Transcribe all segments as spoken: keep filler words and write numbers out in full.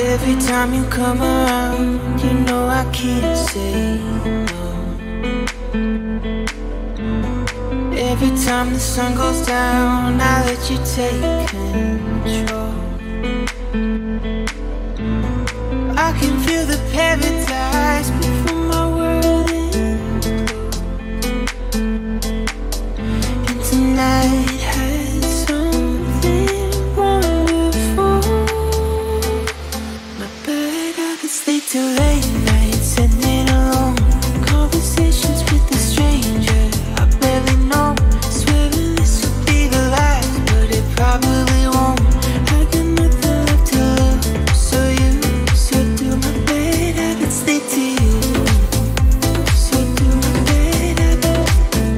Every time you come around, you know I can't say no. Every time the sun goes down, I let you take control. I can feel the paradise before my world ends. And tonight has something wonderful. My bad habits, stay till late nights, sitting alone. Conversations with a stranger I barely know. Swearing this will be the last, but it probably won't. I got nothing left to lose, so you, so do my bad habits, stay to you. So do my bad habits,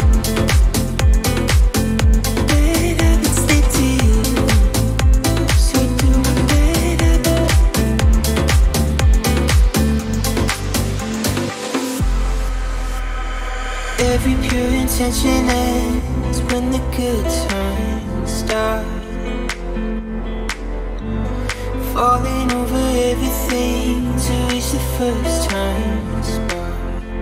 bad habits, stay to you. So do my bad habits. Every pure intention ends when the good times start. Falling over everything to reach the first time spot.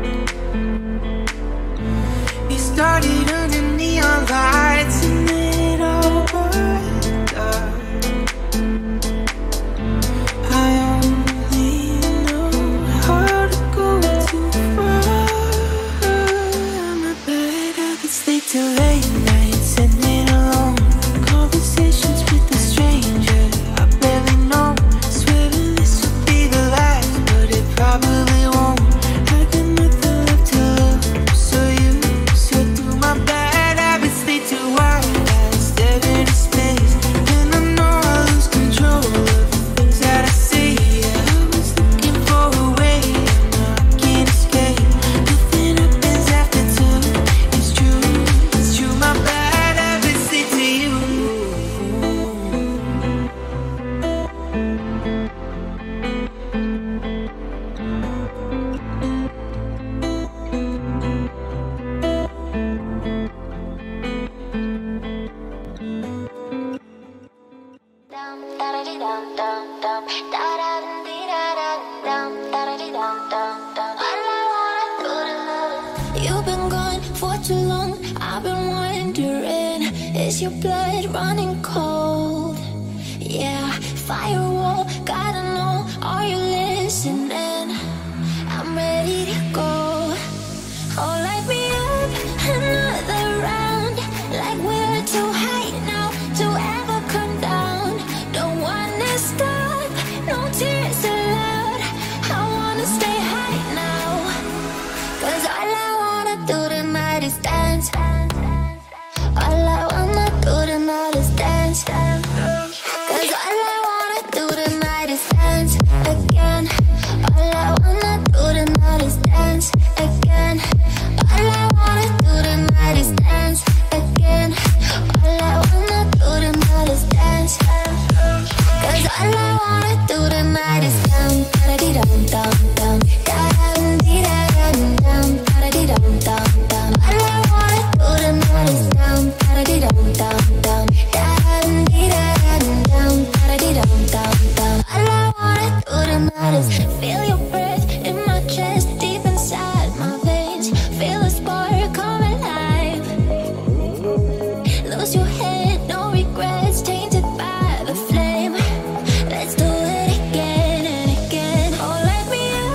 You started under neon lights and then it all got dark. I only know how to go too far. My bad habits, stay till late nights, sitting alone. Conversations with a stranger I barely know. Swearing this will be the last, but it probably won't. I got nothing left to lose, so you, so do my bad habits, stay too wide. I stare into space, and I know I lose control of the things that I say. Yeah, I was looking for a way, and I can't escape. Nothing happens after two. It's true, it's true. My bad habits, stay to you. You've been gone for too long, I've been wondering, is your blood running cold? Yeah, firewall, gotta know, are you listening? I'm ready to go. Oh, light me up another round, like we're too high now to ever come down. Don't wanna stop, no tears allowed. I wanna stay high now, 'cause all I wanna do tonight is dance. All I wanna do tonight is dance. 'Cause all I wanna do tonight is dance again. All I wanna do tonight is dance again. All I wanna do tonight is dance again. All I wanna do tonight is dance. 'Cause all I wanna do tonight is down, da-da-dee-dum, dum, dum, da-dum-dee-da-dum, dum, da-da-dee-dum, dum, dum. All I wanna do tonight is down, da-da-dee-dum, dum, dum, da-dum-dee-da-dum, dum, da-da-dee-dum, dum, dum. All I wanna do tonight is feel your breath in my chest, deep inside my veins. Feel a spark come alive. Lose your head, no regrets, tainted by the flame. Let's do it again and again. Oh, light me up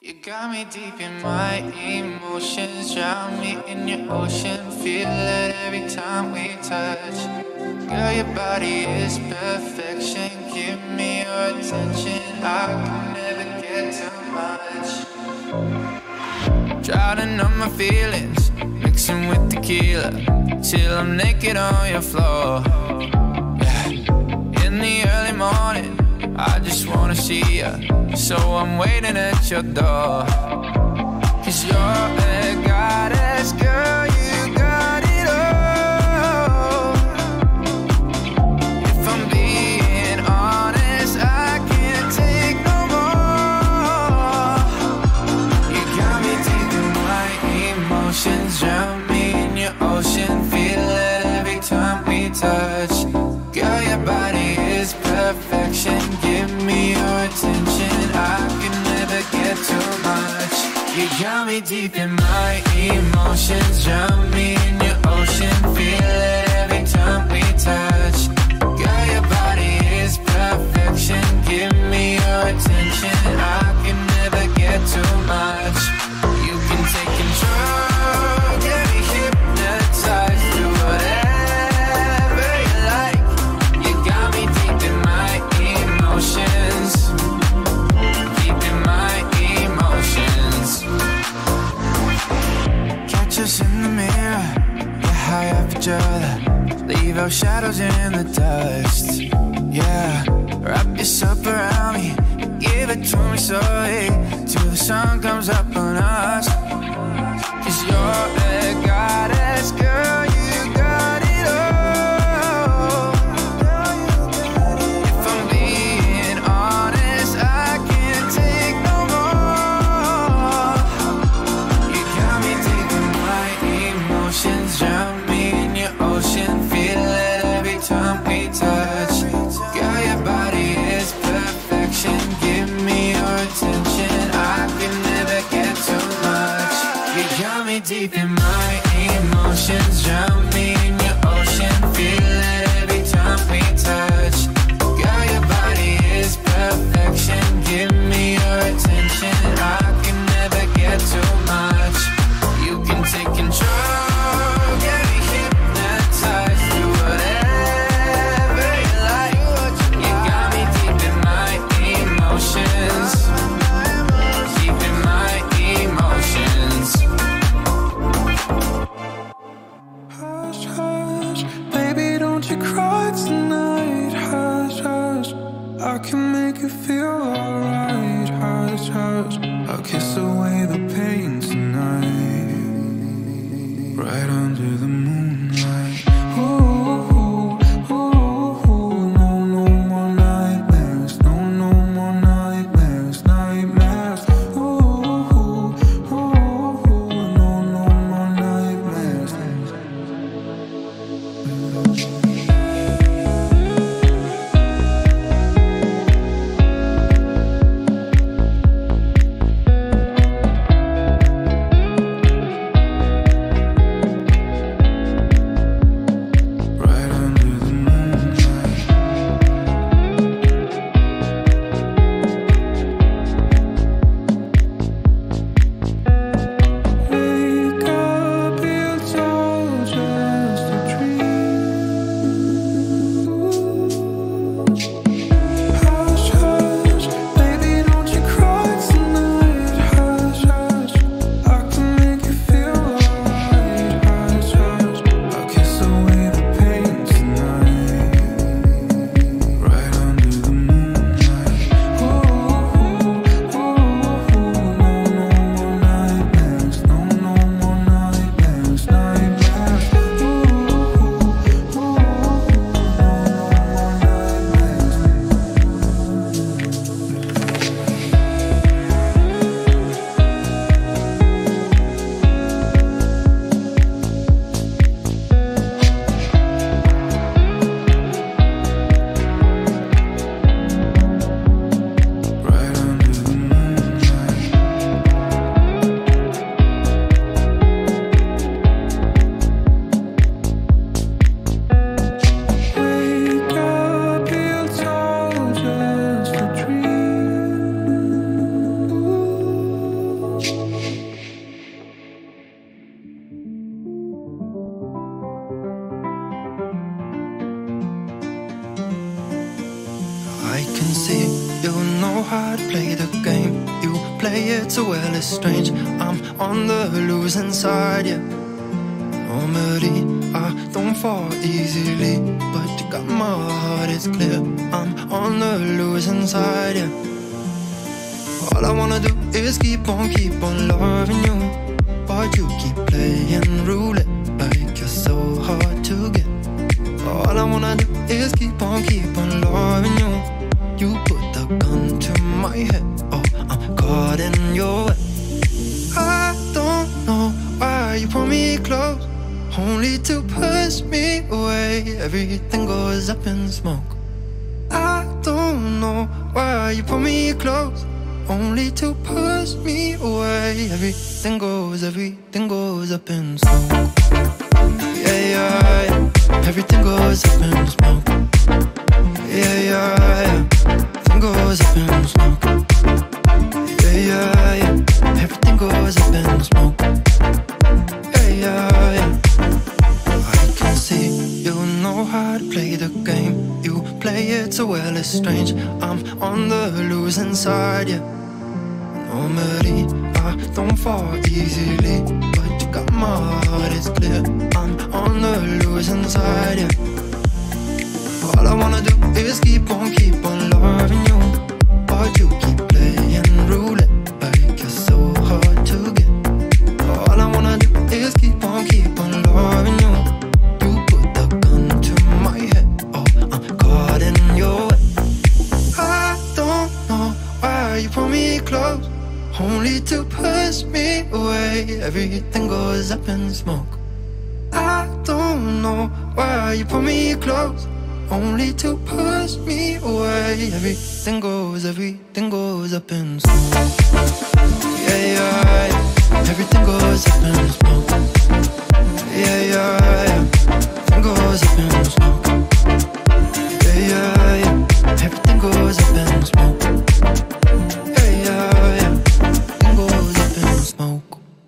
You got me deep in my emotions, drown me in your ocean, feel it every time we touch. Girl, your body is perfection, give me your attention, I can never get too much. Drowning on my feelings, mixing with tequila, till I'm naked on your floor. Yeah. In the early morning, I just wanna see ya, so I'm waiting at your door. Cause you're a goddess, girl, you got it all. If I'm being honest, I can't take no more. You got me deep in my emotions, drown me in your ocean, feel it every time we touch. Girl, your body is perfection, give me your attention, I can never get too much. You got me deep in my emotions, drown me in your ocean, feel it every time we touch. Girl, your body is perfection, give me your attention, I can never get too much. You can take control, get me hypnotized, do whatever you like. You got me deep in my emotions, deep in my emotions. Catch us in the mirror, get high up each other, leave our shadows in the dust. Yeah, wrap yourself around me, give it to me slowly, till the sun comes up on us. Cause you're a goddess, girl, you got it all. If I'm being honest, I can't take no more. You got me deep in my emotions, drown me in your ocean, feel it every time we touch. Girl, your body is perfection, give me your attention, I can never get too much. You got me deep in my emotions, drown me in your ocean, feel it every time we touch. Girl, your body is perfection, give me your attention, I can never get too much. You can take control, get me hypnotized, do whatever you like. You got me deep in my emotions, deep in my emotions. Hush, hush, baby, don't you cry tonight. Hush, hush, I can make you feel alright. Hush, hush, I'll kiss away the pain tonight, right under the moonlight. Ooh, ooh, ooh, no, no more nightmares, no, no more nightmares, nightmares. Ooh, ooh, ooh, no, no more nightmares. well, it's strange. I'm on the losing side, yeah. Normally, I don't fall easily, but you got my heart, it's clear. I'm on the losing side, yeah. All I wanna do is keep on, keep on loving you, but you keep playing roulette like you're so hard to get. All I wanna do is keep on, keep on loving you. You put the gun to my head, oh, I'm caught in your web. I don't know why you pull me close, only to push me away. Everything goes up in smoke. I don't know why you pull me close, only to push me away. Everything goes, everything goes up in smoke. Yeah, yeah, yeah. Everything goes up in smoke. Yeah, yeah, yeah. Everything goes up in smoke. Yeah, yeah, yeah. Everything goes up in smoke. Yeah, yeah, yeah. I can see you know how to play the game. You play it so well, it's strange. I'm on the losing side, yeah. Normally, I don't fall easily, but you got my heart, it's clear. I'm on the losing side, yeah. All I wanna do is keep on, keep on loving you, but you keep playing roulette like you're so hard to get. All I wanna do is keep on, keep on loving you. You put the gun to my head, oh, I'm caught in your web. I don't know why you pull me close, only to push me away. Everything goes up in smoke. I don't know why you pull me close, only to push me away. Everything goes, everything goes up in smoke. Yeah, yeah, yeah. Everything goes up in smoke. Yeah, yeah, yeah. Everything goes up in smoke. Yeah, yeah, yeah. Everything goes up in smoke. Yeah, yeah, yeah. Everything goes up in smoke.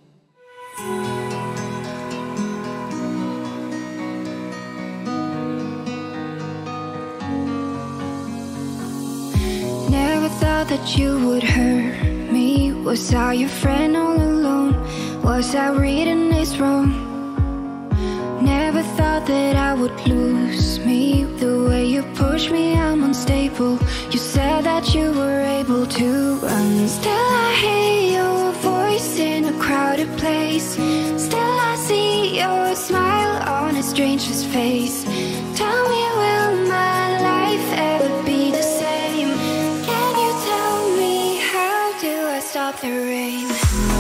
Never thought that you would hurt me. Was I your friend all alone? Was I reading this wrong? Never thought that I would lose me. The way you push me, I'm unstable. You said that you were able to run. Still I hear your voice in a crowded place. Still I see your smile on a stranger's face. Tell me, will my life ever be the same? Can you tell me, how do I stop the rain?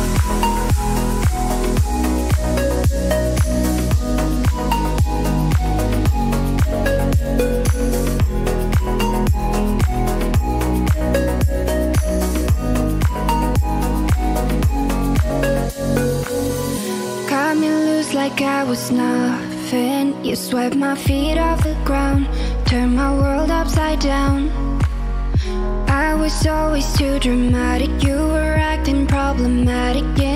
Got me loose like I was nothing. You swept my feet off the ground, turned my world upside down. I was always too dramatic. You were acting problematic, yeah.